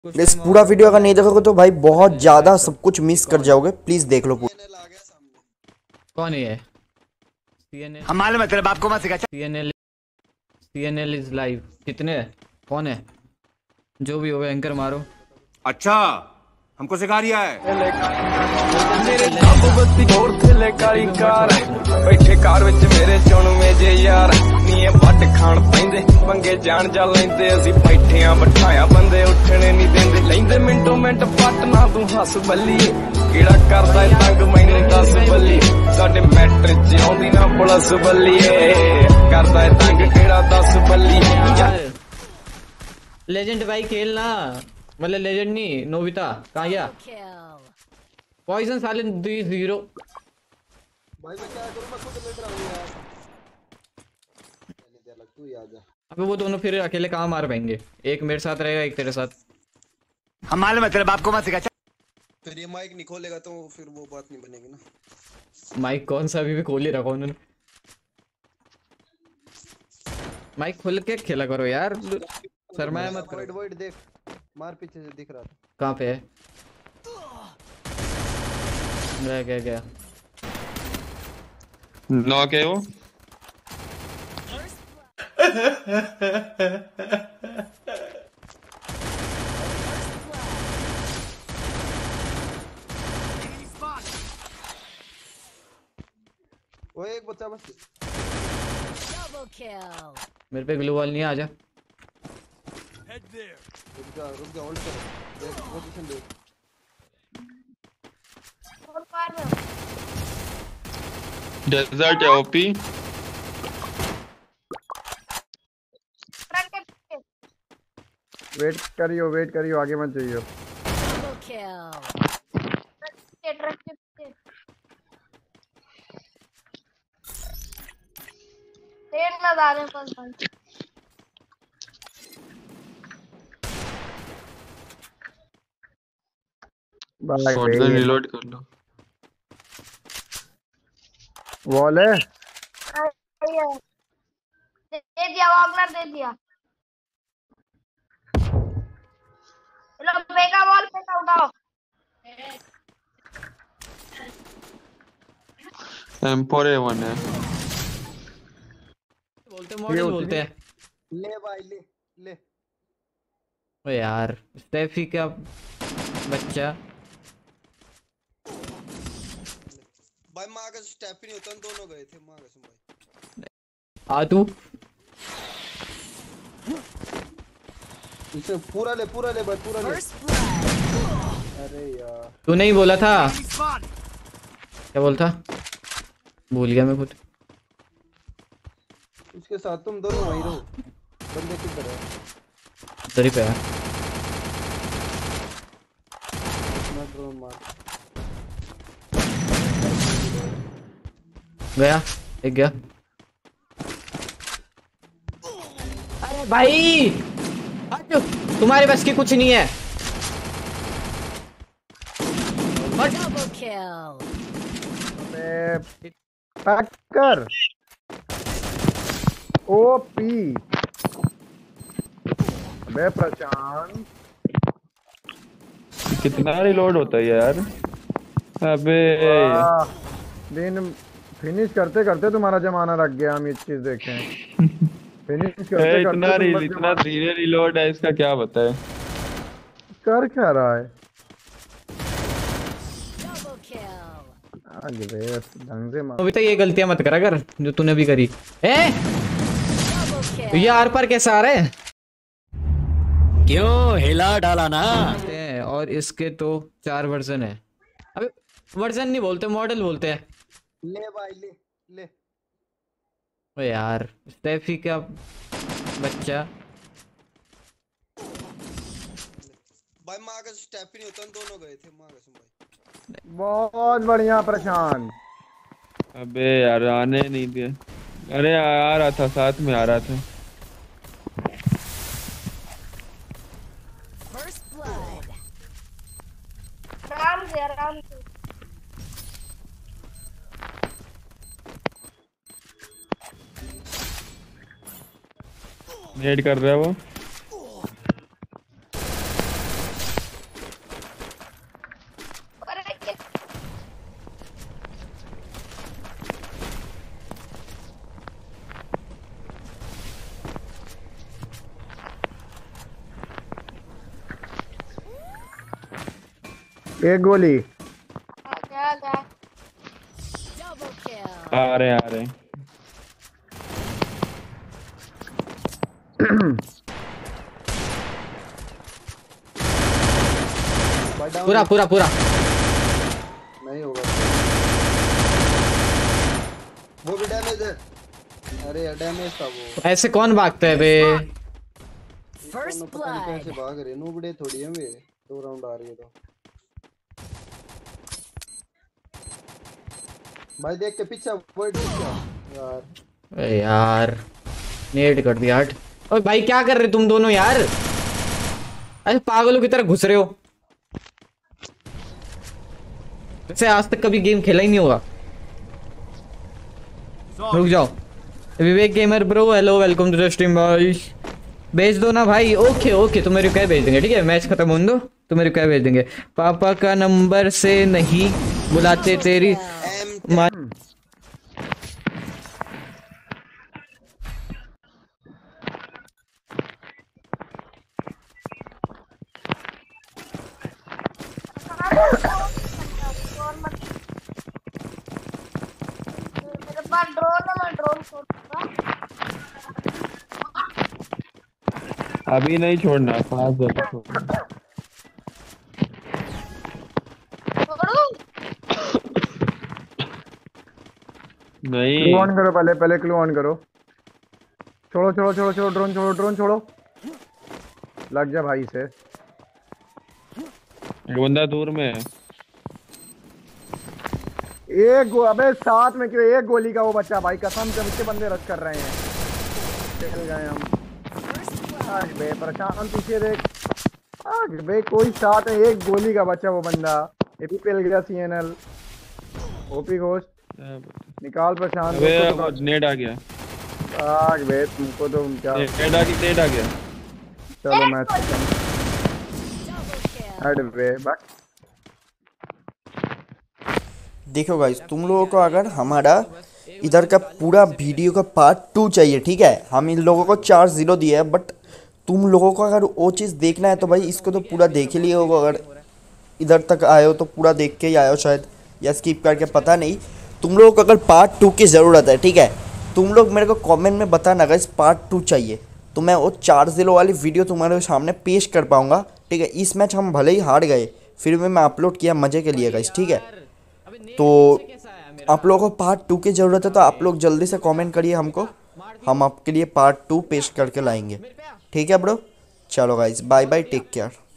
इस पूरा वीडियो अगर नहीं देखोगे तो भाई बहुत ज्यादा सब कुछ मिस कर जाओगे। प्लीज देख लो पूरा। कौन है ये? सीएनएल। हम मालूम है तेरे बाप को मत सिखा। सीएनएल। CNL is live. कितने है? कौन है? जो भी होगा एंकर मारो। अच्छा हमको सिखा रिया है। मेरे जब बत्ती छोड़ थले काली कार बैठे कार विच मेरे चुणवे जे यार नीए ਵੱਟ ਖਾਣ ਪੈਂਦੇ ਪੰਗੇ ਜਾਣ ਜਾ ਲੈਂਦੇ ਅਸੀਂ ਬੈਠਿਆਂ ਬਿਠਾਇਆ ਬੰਦੇ ਉੱਠਣੇ ਨਹੀਂ ਦਿੰਦੇ ਲੈਂਦੇ ਮਿੰਟੋ ਮਿੰਟ ਪੱਟ ਨਾ ਤੂੰ ਹੱਸ ਬੱਲੀਏ ਕਿਹੜਾ ਕਰਦਾ ਏ ਤੰਗ ਮੈਨੂੰ ਦੱਸ ਬੱਲੀ ਸਾਡੇ ਮੈਟਰ ਚ ਆਉਂਦੀ ਨਾ ਪੁਲਿਸ ਬੱਲੀਏ ਕਰਦਾ ਏ ਤੰਗ ਕਿਹੜਾ ਦੱਸ ਬੱਲੀਏ। लेजेंड भाई खेलना मतलब लेजेंड नहीं नोबिता कहाँ गया? पॉइजन साले 0 भाई मैं क्या करूं, मैं खुद लेट रहा हूं यार। पहले दे लग तू ही आ जा। अबे वो दोनों फिर अकेले कहाँ मार पाएंगे? एक मेरे साथ रहेगा एक तेरे साथ। हम मालूम है तेरे बाप को मत सिखा। फिर ये माइक नहीं खोलेगा तो फिर वो बात नहीं बनेगी ना। माइक कौन सा अभी भी खोल ही रखा उन्होंने। माइक खोल के खेला करो यार, शर्माया मत करो। वॉइड वॉइड देख, मार पीछे से दिख रहा था। कहाँ पे है? गया गया नॉक है वो। वो एक बच्चा बस। मेरे पे ग्लू वॉल नहीं है, आजा। रुक जा होल्ड कर, देख पोजीशन देख। डेजर्ट है ओपी। वेट करियो आगे मत जाइयो। शॉटगन रिलोड कर लो। वॉल है। दे दिया वॉगनर, दे दिया। चलो फेंका बॉल, फेंका उठाओ। M4 A1 है। बोलते मॉडल बोलते हैं। ले भाई ले ले। ओ यार स्टेफी का बच्चा। भाई मां का स्टेप ही नहीं होता, दोनों गए थे मां कसम भाई। आ तू इसे पूरा ले भाई, पूरा ले। अरे यार तू नहीं बोला था क्या बोलता? भूल गया मैं खुद। उसके साथ तुम दोनों वहीं रहो। बंदे किधर है? उधर ही पे है। मैं ड्रोन मार गया एक गया। अरे भाई हट, तुम्हारे बस की कुछ नहीं है। टक्कर ओपी। अबे प्रशांत कितना रिलोड होता है यार। अबे दिन फिनिश करते करते तुम्हारा जमाना लग गया। हम ये चीज देखें। फिनिश करते करते इतना धीरे रिलोड है इसका, क्या बताए। कर क्या रहा है आगे ढंग से मार। अभी तक ये गलतियां मत करा कर जो तूने भी करी। ये आर पर कैसा आ रहा है? क्यों हिला डाला ना। और इसके तो 4 वर्जन है। अबे वर्जन नहीं बोलते, मॉडल बोलते हैं। ले भाई ले ले। ओ यार स्टेफी का बच्चा। भाई मां का स्टेप ही नहीं होता, दोनों गए थे मां कसम भाई। बहुत बढ़िया प्रशांत। अबे यार आने नहीं दिया। अरे आ रहा था, साथ में आ रहा था। आराम से। नेड कर रहा है वो। एक गोली। आजा आ रहे पूरा पूरा पूरा नहीं होगा। वो भी डैमेज है। अरे यार डैमेज था वो। ऐसे कौन भागता है बे? फर्स्ट पता नहीं कैसे भाग रहे। नूबड़े थोड़ी है वे। 2 राउंड आ रही है तो। भाई देख के पीछे वर्ड यार। अरे यार नेट कर दिया हट। ओए भाई क्या कर रहे तुम दोनों यार? ऐसे पागलों की तरह घुस रहे हो। वैसे आज तक कभी गेम खेला ही नहीं होगा। रुक जाओ। Vivek gamer bro hello welcome to the stream भाई। भेज दो ना भाई। ओके ओके तुम्हें रिक्वायर भेज देंगे ठीक है। मैच खत्म होने दो तुम्हें रिक्वायर भेज देंगे। पापा का नंबर से नहीं बुलाते तेरी माँ। मेरे पास ड्रोन है, मैं ड्रोन छोड़ूंगा। अभी नहीं छोड़ना, 5 जगह छोड़ना। छोड़ूं? नहीं क्लू ऑन करो पहले क्लू ऑन करो। छोड़ो ड्रोन छोड़ो। लग जा भाई से। एक बंदा दूर में है। अबे साथ में क्यों? एक गोली का वो बच्चा भाई कसम से मुझसे बंदे रश कर रहे हैं। चल गए हम। आज बे परेशान पीछे देख। आज बे कोई साथ है। एक गोली का बच्चा वो बंदा। एपी पेल गया सीएनएल। ओपी घोस्ट निकाल परेशान। अबे नेट आ गया। आज बे तुमको तो क्या नेट आ गया। चलो मैच हट बे बक। देखो गाइस तुम लोगों को अगर हमारा इधर का पूरा वीडियो का पार्ट 2 चाहिए ठीक है। हम इन लोगों को 4-0 दिया है बट तुम लोगों को अगर वो चीज़ देखना है तो भाई इसको तो पूरा देख ही लिए होगा। अगर इधर तक आए हो तो पूरा देख के ही आए हो शायद, या स्किप करके पता नहीं। तुम लोगों को अगर पार्ट 2 की ज़रूरत है ठीक है, तुम लोग मेरे को कमेंट में बताना गाइस पार्ट 2 चाहिए तो मैं वो 4-0 वाली वीडियो तुम्हारे सामने पेश कर पाऊँगा ठीक है। इस मैच हम भले ही हार गए फिर भी मैं अपलोड किया मज़े के लिए गाइस ठीक है। तो आप लोगों को पार्ट 2 की ज़रूरत है तो आप लोग जल्दी से कमेंट करिए हमको, हम आपके लिए पार्ट 2 पेश करके लाएंगे ठीक है ब्रो। चलो guys bye bye take care.